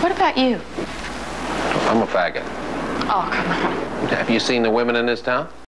What about you? I'm a faggot. Oh, come on. Have you seen the women in this town?